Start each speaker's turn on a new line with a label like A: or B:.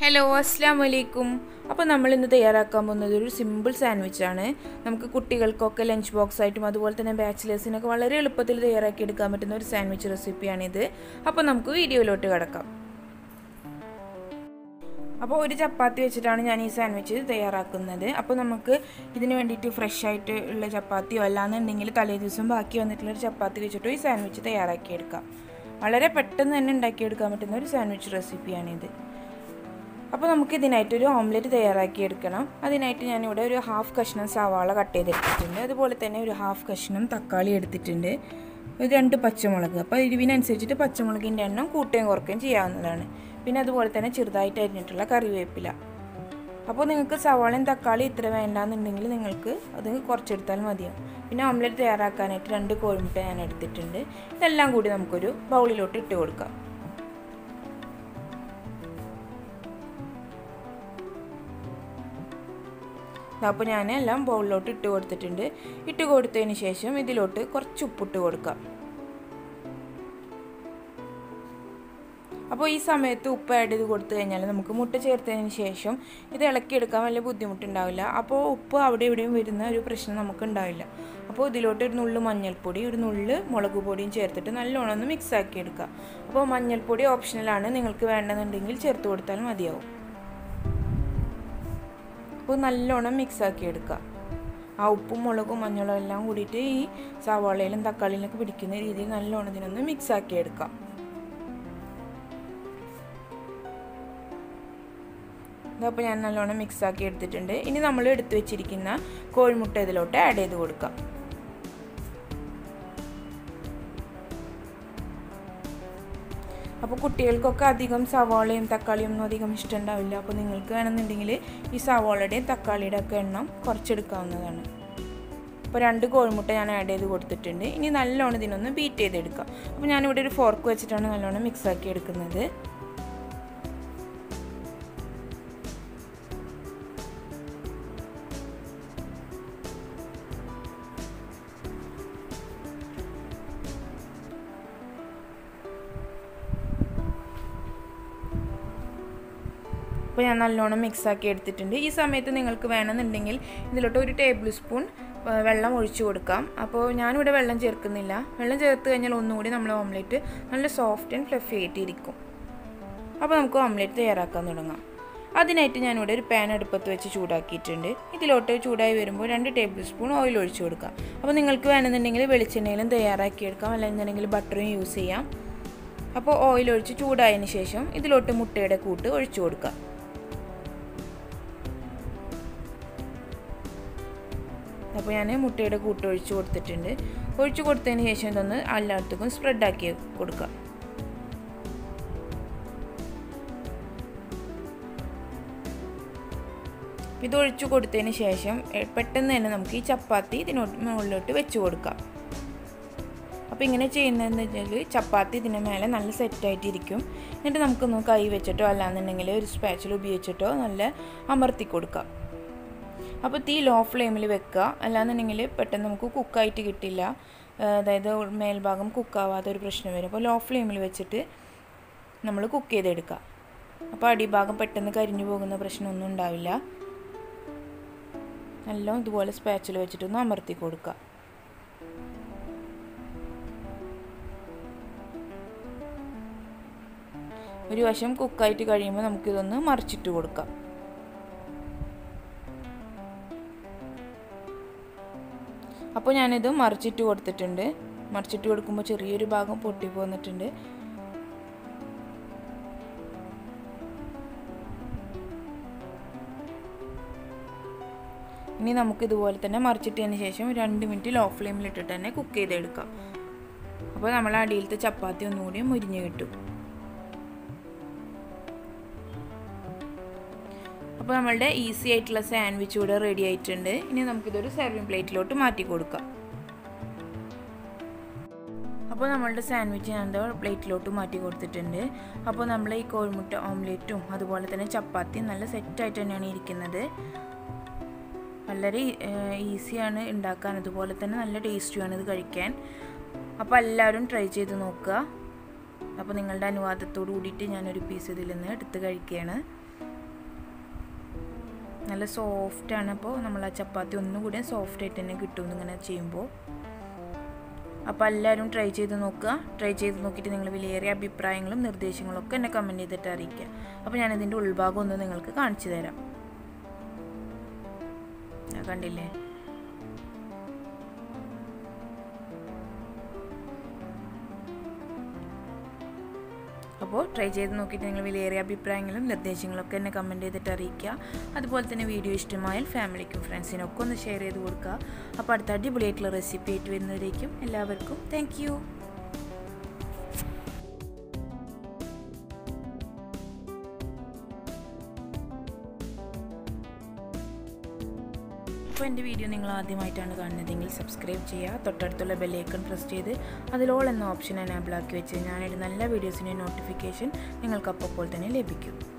A: Hello അസ്സലാമു അലൈക്കും. അപ്പോൾ നമ്മൾ ഇന്ന് തയ്യാറാക്കാൻ പോകുന്നത് ഒരു സിമ്പിൾ സാൻഡ്വിച്ചാണ്. നമുക്ക് കുട്ടികൾക്കൊക്കെ ലഞ്ച് ബോക്സ് ആയിട്ടും അതുപോലെ തന്നെ ബാച്ചിലേഴ്സിനൊക്കെ വളരെ എളുപ്പത്തിൽ തയ്യാറാക്കി എടുക്കാൻ പറ്റുന്ന ഒരു സാൻഡ്വിച്ച് റെസിപ്പിയാണിത്. അപ്പോൾ നമുക്ക് വീഡിയോയിലോട്ട് കിടക്കാം. അപ്പോൾ ഒരു ചപ്പാത്തി വെച്ചിട്ടാണ് ഞാൻ ഈ സാൻഡ്വിച്ച് തയ്യാറാക്കുന്നത്. അപ്പോൾ നമുക്ക് ഇതിന് വേണ്ടിയിട്ട് ഫ്രഷ് ആയിട്ട് ഉള്ള ചപ്പാത്തിയോ അല്ലാന്നുണ്ടെങ്കിൽ തലേ ദിവസം ബാക്കി വന്നിട്ടുള്ളൊരു ചപ്പാത്തി വെച്ചിട്ടോ ഈ സാൻഡ്വിച്ച് തയ്യാറാക്കിയെടുക്കാം. വളരെ പെട്ടെന്ന് തന്നെ ഉണ്ടാക്കിയെടുക്കാൻ പറ്റുന്ന ഒരു സാൻഡ്വിച്ച് റെസിപ്പിയാണിത്. അപ്പോൾ നമുക്ക് ഇതിനായിട്ടൊരു ഓംലെറ്റ് തയ്യാറാക്കിയെടുക്കണം. അതിനായിട്ട് ഞാനിവിടെ ഒരു ഹാഫ് കഷ്ണം സവാള കട്ട് ചെയ്തെടുത്തിട്ടുണ്ട്. അതുപോലെ തന്നെ ഒരു ഹാഫ് കഷ്ണം തക്കാളി എടുത്തിട്ടുണ്ട്. ഒരു 2 പച്ചമുളക്. അപ്പോൾ എരിവിനനുസരിച്ചിട്ട് പച്ചമുളകിൻ്റെ എണ്ണം കൂട്ടുകയും കുറയ്ക്കുകയും ചെയ്യാവുന്നതാണ്. പിന്നെ അതുപോലെ തന്നെ ചെറുതായിട്ട് അരിഞ്ഞിട്ടുള്ള കറിവേപ്പില. അപ്പോൾ നിങ്ങൾക്ക് സവാളയും തക്കാളി ഇത്ര വേണ്ടാന്നുണ്ടെങ്കിൽ നിങ്ങൾക്ക് അത് കുറച്ചെടുത്താൽ മതിയാവും. പിന്നെ ഓംലെറ്റ് തയ്യാറാക്കാനായിട്ട് 2 കോഴിമുട്ട ഞാൻ എടുത്തിട്ടുണ്ട്. ഇതെല്ലാം കൂടി നമുക്കൊരു ബൗളിലോട്ട് ഇട്ട് കൊടുക്കാം. അപ്പോൾ ഞാൻ എല്ലാം ബൗളിലോട്ട് ഇട്ട് കൊടുത്തിട്ടുണ്ട്. ഇട്ട് കൊടുത്തതിന് ശേഷം ഇതിലോട്ട് കുറച്ച് ഉപ്പിട്ട് കൊടുക്കാം. അപ്പോൾ ഈ സമയത്ത് ഉപ്പ് ആഡ് ചെയ്ത് കൊടുത്തു കഴിഞ്ഞാൽ നമുക്ക് മുട്ട ചേർത്തതിന് ശേഷം ഇത് ഇളക്കിയെടുക്കാൻ വലിയ ബുദ്ധിമുട്ടുണ്ടാവില്ല. അപ്പോൾ ഉപ്പ് അവിടെ ഇവിടെയും വരുന്ന ഒരു പ്രശ്നം നമുക്ക് ഉണ്ടാവില്ല. അപ്പോൾ ഇതിലോട്ട് ഒരു നുള്ളു മഞ്ഞൾപ്പൊടി, ഒരു നുള്ളു മുളക് പൊടിയും ചേർത്തിട്ട് നല്ലോണം ഒന്ന് മിക്സ് ആക്കി എടുക്കുക. അപ്പോൾ മഞ്ഞൾപ്പൊടി ഓപ്ഷണലാണ്, നിങ്ങൾക്ക് വേണമെന്നുണ്ടെങ്കിൽ ചേർത്ത് കൊടുത്താൽ മതിയാവും. അപ്പോൾ നല്ലോണം മിക്സ് ആക്കി എടുക്കുക. ആ ഉപ്പും മുളകും മഞ്ഞളും എല്ലാം കൂടിയിട്ട് ഈ സവാളയിലും തക്കാളിയിലൊക്കെ പിടിക്കുന്ന രീതിയിൽ നല്ലോണം ഇതിനൊന്ന് മിക്സ് ആക്കി എടുക്കാം. അപ്പോൾ ഞാൻ നല്ലോണം മിക്സ് ആക്കി എടുത്തിട്ടുണ്ട്. ഇനി നമ്മൾ എടുത്തു വെച്ചിരിക്കുന്ന കോഴിമുട്ട ഇതിലോട്ട് ആഡ് ചെയ്ത് കൊടുക്കാം. അപ്പോൾ കുട്ടികൾക്കൊക്കെ അധികം സവാളയും തക്കാളിയും ഒന്നും അധികം ഇഷ്ടമുണ്ടാവില്ല. അപ്പോൾ നിങ്ങൾക്ക് വേണമെന്നുണ്ടെങ്കിൽ ഈ സവാളയുടെയും തക്കാളിയുടെ ഒക്കെ എണ്ണം കുറച്ചെടുക്കാവുന്നതാണ്. അപ്പോൾ 2 കോഴിമുട്ട ഞാൻ ആഡ് ചെയ്ത് കൊടുത്തിട്ടുണ്ട്. ഇനി നല്ലോണം ഇതിനൊന്ന് ബീറ്റ് ചെയ്തെടുക്കാം. അപ്പോൾ ഞാനിവിടെ ഒരു ഫോർക്ക് വെച്ചിട്ടാണ് നല്ലോണം മിക്സ് ആക്കി എടുക്കുന്നത്. അപ്പോൾ ഞാൻ നല്ലോണം മിക്സ് ആക്കി എടുത്തിട്ടുണ്ട്. ഈ സമയത്ത് നിങ്ങൾക്ക് വേണമെന്നുണ്ടെങ്കിൽ ഇതിലോട്ട് 1 ടേബിൾ സ്പൂൺ വെള്ളം ഒഴിച്ചു കൊടുക്കാം. അപ്പോൾ ഞാനിവിടെ വെള്ളം ചേർക്കുന്നില്ല. വെള്ളം ചേർത്ത് കഴിഞ്ഞാൽ ഒന്നുകൂടി നമ്മൾ ഓംലെറ്റ് നല്ല സോഫ്റ്റ് ആൻഡ് ഫ്ലഫി ആയിട്ടിരിക്കും. അപ്പോൾ നമുക്ക് ഓംലെറ്റ് തയ്യാറാക്കാൻ തുടങ്ങാം. അതിനായിട്ട് ഞാനിവിടെ ഒരു പാൻ അടുപ്പത്ത് വെച്ച് ചൂടാക്കിയിട്ടുണ്ട്. ഇതിലോട്ട് ചൂടായി വരുമ്പോൾ 2 ടേബിൾ സ്പൂൺ ഓയിൽ ഒഴിച്ചു കൊടുക്കാം. അപ്പോൾ നിങ്ങൾക്ക് വേണമെന്നുണ്ടെങ്കിൽ വെളിച്ചെണ്ണയിലും തയ്യാറാക്കിയെടുക്കാം, അല്ലെന്നുണ്ടെങ്കിൽ ബട്ടറും യൂസ് ചെയ്യാം. അപ്പോൾ ഓയിൽ ഒഴിച്ച് ചൂടായതിന് ശേഷം ഇതിലോട്ട് മുട്ടയുടെ കൂട്ട് ഒഴിച്ചു കൊടുക്കാം. അപ്പോൾ ഞാൻ മുട്ടയുടെ കൂട്ട് ഒഴിച്ച് കൊടുത്തിട്ടുണ്ട്. ഒഴിച്ച് കൊടുത്തതിന് ശേഷം ഇതൊന്ന് എല്ലായിടത്തേക്കും സ്പ്രെഡാക്കി കൊടുക്കാം. ഇത് ഒഴിച്ചു കൊടുത്തതിന് ശേഷം പെട്ടെന്ന് തന്നെ നമുക്ക് ഈ ചപ്പാത്തി മുകളിലോട്ട് വെച്ച് കൊടുക്കാം. അപ്പോൾ ഇങ്ങനെ ചെയ്യുന്നതെന്ന് വെച്ചാൽ ചപ്പാത്തി ഇതിൻ്റെ മേലെ നല്ല സെറ്റായിട്ടിരിക്കും. എന്നിട്ട് നമുക്കൊന്ന് കൈ വെച്ചിട്ടോ അല്ലാന്നുണ്ടെങ്കിൽ ഒരു സ്പാച്ചിൽ ഉപയോഗിച്ചിട്ടോ നല്ല അമർത്തി കൊടുക്കാം. അപ്പോൾ തീ ലോ ഫ്ലെയിമിൽ വെക്കുക, അല്ലാന്നുണ്ടെങ്കിൽ പെട്ടെന്ന് നമുക്ക് കുക്കായിട്ട് കിട്ടില്ല. അതായത് മേൽഭാഗം കുക്കാവാത്ത ഒരു പ്രശ്നം വരും. അപ്പോൾ ലോ ഫ്ലെയിമിൽ വെച്ചിട്ട് നമ്മൾ കുക്ക് ചെയ്തെടുക്കുക. അപ്പോൾ അടിഭാഗം പെട്ടെന്ന് കരിഞ്ഞു പോകുന്ന പ്രശ്നമൊന്നും ഉണ്ടാവില്ല. നല്ല ഇതുപോലെ സ്പാച്ചിൽ വെച്ചിട്ടൊന്ന് അമർത്തി കൊടുക്കുക. ഒരു വശം കുക്കായിട്ട് കഴിയുമ്പോൾ നമുക്കിതൊന്ന് മറിച്ചിട്ട് കൊടുക്കാം. അപ്പോൾ ഞാനിത് മറിച്ചിട്ട് കൊടുത്തിട്ടുണ്ട്. മറിച്ചിട്ട് കൊടുക്കുമ്പോൾ ചെറിയൊരു ഭാഗം പൊട്ടി പോന്നിട്ടുണ്ട്. ഇനി നമുക്കിതുപോലെ തന്നെ മറിച്ചിട്ടതിന് ശേഷം 2 മിനിറ്റ് ലോ ഫ്ലെയിമിലിട്ടിട്ട് തന്നെ കുക്ക് ചെയ്തെടുക്കാം. അപ്പോൾ നമ്മൾ അടിയിലത്തെ ചപ്പാത്തി ഒന്നുകൂടി മുരിഞ്ഞ് കിട്ടും. അപ്പോൾ നമ്മളുടെ ഈസി ആയിട്ടുള്ള സാൻഡ്വിച്ച് ഇവിടെ റെഡി ആയിട്ടുണ്ട്. ഇനി നമുക്കിതൊരു സെർവിങ് പ്ലേറ്റിലോട്ട് മാറ്റി കൊടുക്കാം. അപ്പോൾ നമ്മളുടെ സാൻഡ്വിച്ച് ഞാൻ പ്ലേറ്റിലോട്ട് മാറ്റി കൊടുത്തിട്ടുണ്ട്. അപ്പോൾ നമ്മൾ ഈ കോഴിമുട്ട ഓംലെറ്റും അതുപോലെ തന്നെ ചപ്പാത്തിയും നല്ല സെറ്റായിട്ട് തന്നെയാണ് ഇരിക്കുന്നത്. വളരെ ഈസിയാണ് ഉണ്ടാക്കാൻ, അതുപോലെ തന്നെ നല്ല ടേസ്റ്റിയാണ് ഇത് കഴിക്കാൻ. അപ്പോൾ എല്ലാവരും ട്രൈ ചെയ്ത് നോക്കുക. അപ്പോൾ നിങ്ങളുടെ അനുവാദത്തോടു കൂടിയിട്ട് ഞാനൊരു പീസ് ഇതിൽ നിന്ന് എടുത്ത് കഴിക്കുകയാണ്. നല്ല സോഫ്റ്റാണ്. അപ്പോൾ നമ്മൾ ആ ചപ്പാത്തി ഒന്നുകൂടി സോഫ്റ്റായിട്ട് തന്നെ കിട്ടും ഇങ്ങനെ ചെയ്യുമ്പോൾ. അപ്പോൾ എല്ലാവരും ട്രൈ ചെയ്ത് നോക്കുക. ട്രൈ ചെയ്ത് നോക്കിയിട്ട് നിങ്ങൾ വിലയേറിയ അഭിപ്രായങ്ങളും നിർദ്ദേശങ്ങളും ഒക്കെ എന്നെ കമൻറ്റ് ചെയ്തിട്ട് അറിയിക്കുക. അപ്പോൾ ഞാനിതിൻ്റെ ഉൾഭാഗം ഒന്ന് നിങ്ങൾക്ക് കാണിച്ചു തരാം. കണ്ടില്ലേ? അപ്പോൾ ട്രൈ ചെയ്ത് നോക്കിയിട്ട് നിങ്ങൾ വിലയേറിയ അഭിപ്രായങ്ങളും നിർദ്ദേശങ്ങളൊക്കെ എന്നെ കമൻറ്റ് ചെയ്തിട്ട് അറിയിക്കുക. അതുപോലെ തന്നെ വീഡിയോ ഇഷ്ടമായാൽ ഫാമിലിക്കും ഫ്രണ്ട്സിനും ഒക്കെ ഒന്ന് ഷെയർ ചെയ്ത് കൊടുക്കുക. അപ്പോൾ അടുത്ത അടിപൊളിയായിട്ടുള്ള റെസിപ്പി ആയിട്ട് വരുന്നവരേക്കും എല്ലാവർക്കും താങ്ക് യു. അപ്പോൾ എൻ്റെ വീഡിയോ നിങ്ങൾ ആദ്യമായിട്ടാണ് കാണുന്നതെങ്കിൽ സബ്സ്ക്രൈബ് ചെയ്യുക. തൊട്ടടുത്തുള്ള ബെല്ലൈക്കൺ പ്രസ് ചെയ്ത് അതിൽ ഓൾ എന്ന ഓപ്ഷൻ എനേബിൾ ആക്കി വെച്ച് ഞാനിടുന്ന നല്ല വീഡിയോസിൻ്റെ നോട്ടിഫിക്കേഷൻ നിങ്ങൾക്ക് അപ്പോൾ തന്നെ ലഭിക്കും.